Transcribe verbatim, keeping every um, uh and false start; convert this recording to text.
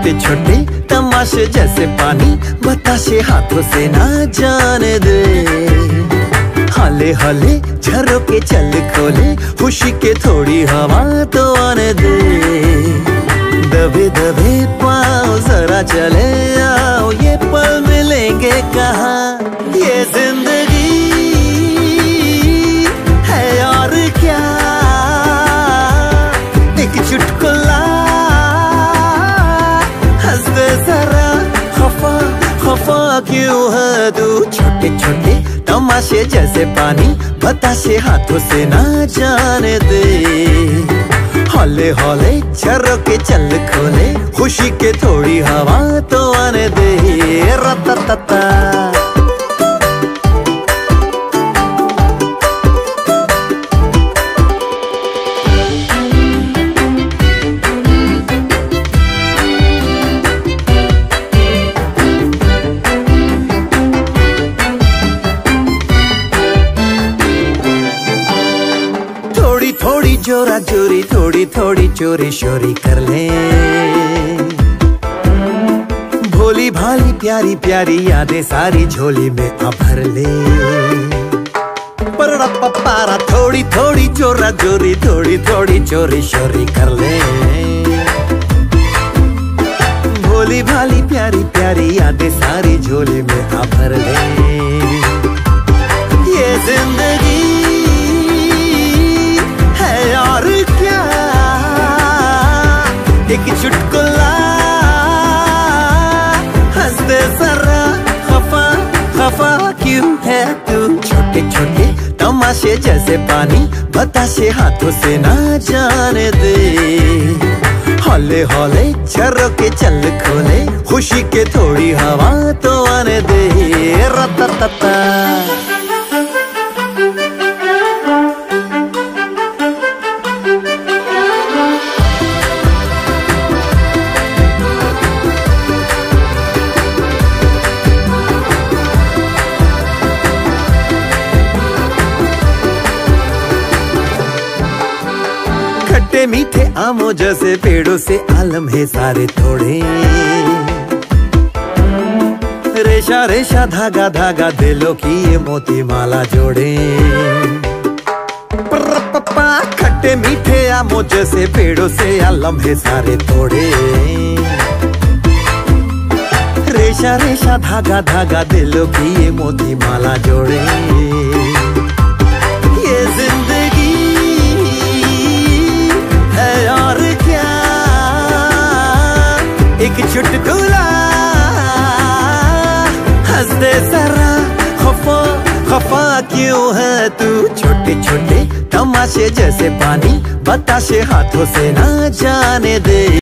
छोटे छोटे तमाशे जैसे पानी, बताशे हाथों से ना जाने दे। हाले हाले झरोके चल खोले, खुशी के थोड़ी हवा तो आने दे। दबे दबे पाँव जरा चले आओ, ये पल मिलेंगे कहाँ, ये जिंदगी है और क्या। एक चुटकुला हंस दे जरा, खफा खफा क्यों है तू। छोटे छोटे तमाशे जैसे पानी, बताशे हाथों से ना जाने दे। हौले हौले झरोके चल खोले, खुशी के थोड़ी हवा तो आने दे। रततता थोड़ी थोड़ी जोरा जोरी, थोड़ी थोड़ी चोरी शोरी कर ले। भोली भाली प्यारी प्यारी यादें सारी झोली में आ भर ले। पर पारा थोड़ी थोड़ी जोरा जोरी, थोड़ी थोड़ी चोरी शोरी कर ले। भोली भाली प्यारी प्यारी यादें सारी झोली में आ भर ले। ये जिंदगी और क्या, एक चुटकुला हंस दे जरा, खफा खफा क्यों है तू। छोटे छोटे तमाशे जैसे पानी, बताशे हाथों से ना जाने दे। हौले हौले झरोके चल खोले, खुशी के थोड़ी हवा तो आने दे। रततता खट्टे मीठे आमों जैसे पेड़ों से आलम है सारे थोड़े। रेशा रेशा धागा धागा दिलों की ये मोती माला जोड़े। पप्पा खट्टे मीठे आमों जैसे पेड़ों से आलम है सारे थोड़े। रेशा रेशा धागा धागा दिलों की ये मोती माला जोड़े। ये जिंदगी और क्या, एक चुटकुला हंस दे जरा, खफा खफा क्यों है तू। छोटे छोटे तमाशे जैसे पानी, बताशे हाथों से ना जाने दे।